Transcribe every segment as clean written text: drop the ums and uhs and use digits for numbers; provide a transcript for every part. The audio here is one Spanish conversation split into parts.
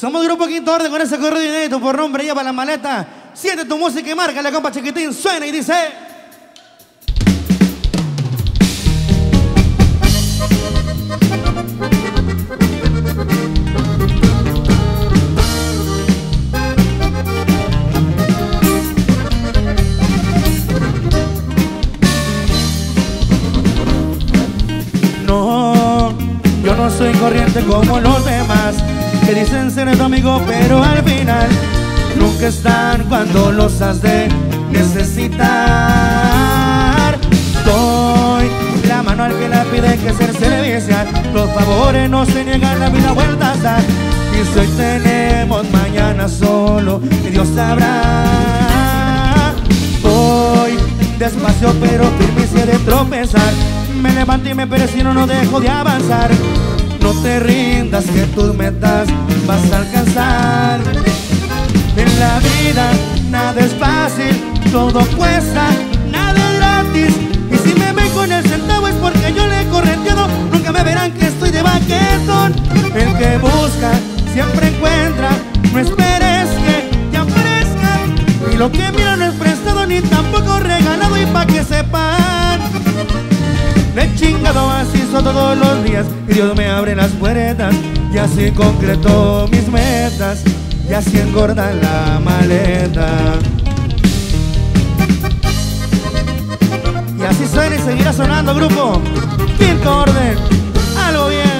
Somos Grupo Quinto Orden con ese corrido inédito por nombre Lleva la Maleta. Siente tu música y márcale, compa chiquitín. Suena y dice... No, yo no soy corriente como los demás, que dicen ser tu amigo, pero al final nunca están cuando los has de necesitar. Doy la mano al que la pide que ser servicial. Los favores no se niegan, la vida vuelta a dar. Y si hoy tenemos, mañana solo Dios sabrá. Voy despacio pero firme y si he de tropezar, me levanto y me persino, no dejo de avanzar. No te rindas que tus metas vas a alcanzar. En la vida nada es fácil, todo cuesta, nada es gratis. Y si me ven con el centavo es porque yo le he correteado. Nunca me verán que estoy de baquetón. El que busca siempre encuentra, no esperes que te aparezca. Y lo que miro no es prestado ni tampoco regalado. Y pa' que sepan, le he chingado macizo todos los días y Dios me abre las puertas. Y así concreto mis metas, y así engorda la maleta. Y así suena y seguirá sonando, Grupo Quinto Orden. Algo bien.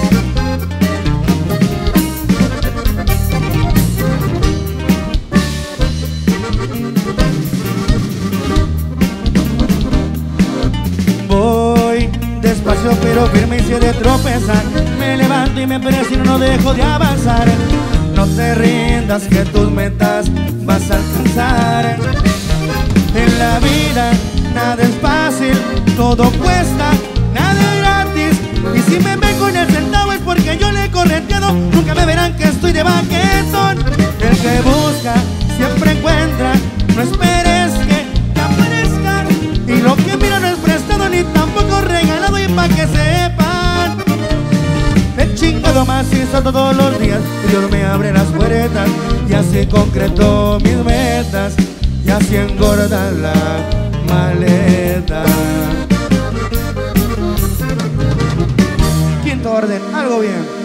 Voy despacio pero firme y si he de tropezar, me levanto y me persino, no dejo de avanzar. No te rindas que tus metas vas a alcanzar. En la vida nada es fácil, todo cuesta, nada es gratis. Y si me ven con el centavo es porque yo le he correteado. Nunca me verán que estoy de baquetón. El que busca siempre encuentra, no esperes que te aparezcan. Y lo que miro no es prestado ni tampoco regalado. Y pa' que sepan, he chingado macizo todos los días y Dios me abre las puertas. Y así concreto mis metas, y así engorda la maleta. Quinto Orden, algo bien.